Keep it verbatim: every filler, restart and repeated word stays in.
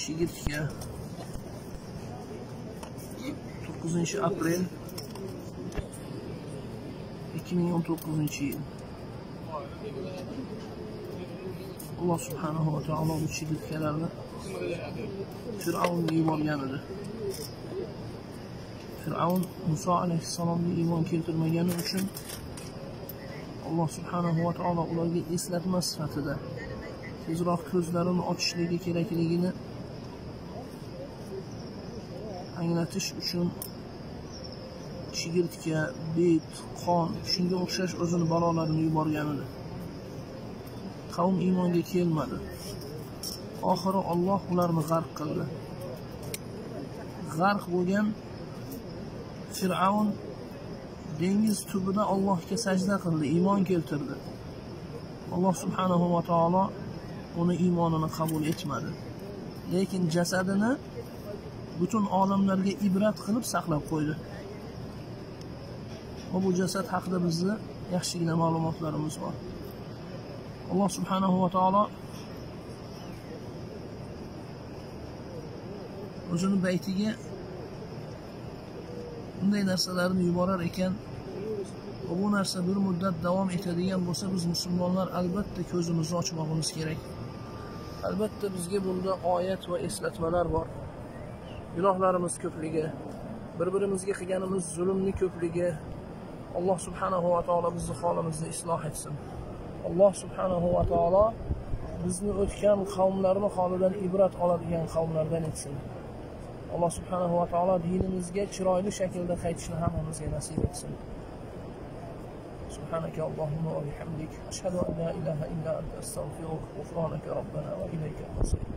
Chigirtka to'qqizinchi aprel ikki ming o'n to'qqizinchi yil. Alloh subhanahu va taolo bu chigirtkalarni Fir'avnga yuborgan edi. Fir'avn Muso alayhissalomga iymon keltirmagani uchun Alloh subhanahu va taolo ularga eslatma sifatida tezroq ko'zlarini ochishligi kerakligini anglatish uchun chigirtka, bet, qon, shunga o'xshash o'zini balolarini yuborgan edi. Qavm iymonga kelmadi. Oxiri Alloh ularni g'arq qildi. G'arq bo'lgan Fir'avn dengiz tubida Allohga sajda qildi, iymon keltirdi. Alloh subhanahu va taolo uni iymonini qabul etmadi. Lekin jasadini butun olamlarga ibrat qilib saqlab qo'ydi. Va bu jasad haqida bizning yaxshigina ma'lumotlarimiz bor. Alloh subhanahu va taolo o'zini baytiga bunday narsalarni yuborar ekan, va bu narsa bir muddat davom etadigan bo'lsa, biz musulmonlar albatta ko'zimizni ochmoqimiz kerak. Albatta bizga bunda oyat va eslatmalar bor. Gunohlarimiz ko'pligi, bir-birimizga qilganimiz zulmni ko'pligi. Alloh subhanahu va taolo bizni holimizni isloh etsin. Alloh subhanahu va taolo bizni o'tgan qavmlarning holidan ibrat oladigan qavmlardan etsin. Alloh subhanahu va taolo dinimizga chiroyli shaklda qaytishni hammamizga nasib etsin. Subhanaka Allohumma va bihamdik, ashhadu an la ilaha illa anta, astaghfiruka va ghufranaka robbana va ilayka al-masir.